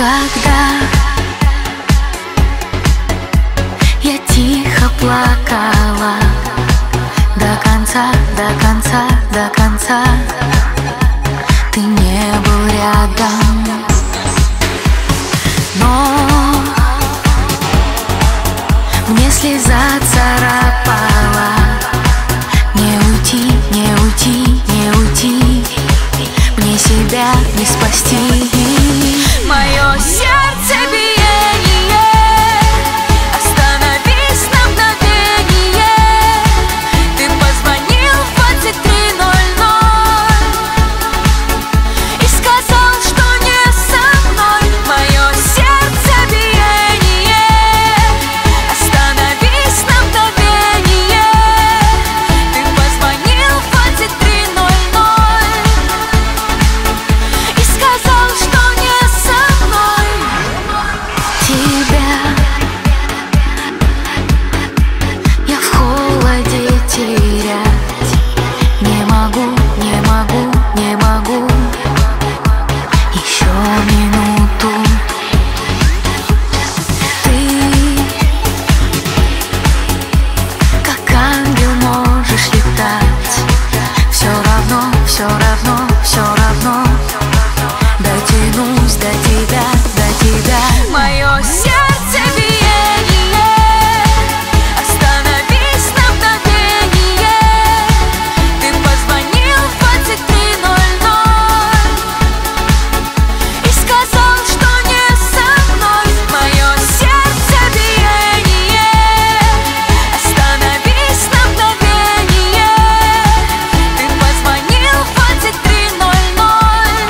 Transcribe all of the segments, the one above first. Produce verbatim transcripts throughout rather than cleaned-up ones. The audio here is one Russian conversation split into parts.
Когда я тихо плакала до конца, до конца, до конца, ты не был рядом. Но мне слеза царапала. Не уйти, не уйти, не уйти, мне себя не спасти. Мое сердце биение, остановись на мгновение. Ты позвонил в двадцать три ноль ноль и сказал, что не со мной. Мое сердце биение, остановись на мгновение. Ты позвонил в двадцать три ноль ноль и сказал, что не со мной. Тебя я в холоде терять не могу, не могу, не могу. Еще минуту. Ты как ангел можешь летать. Все равно, все равно, все равно дотянусь до тебя, до тебя. Мое сердце биение, остановись на мгновение. Ты позвонил в двадцать три ноль ноль и сказал, что не со мной. Мое сердце биение, остановись на мгновение. Ты позвонил в двадцать три ноль ноль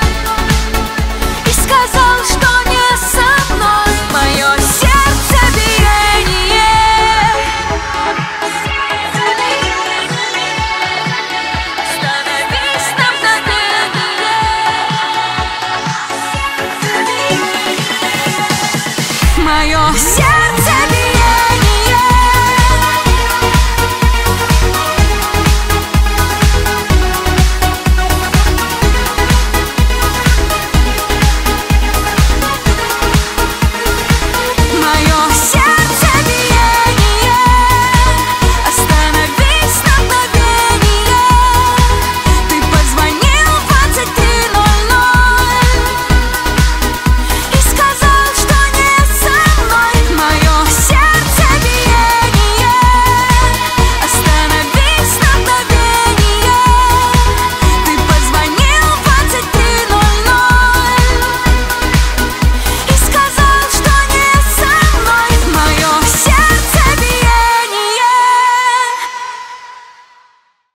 и сказал, что не со мной. Мое сердце биение, остановись на мгновение. Мое сердце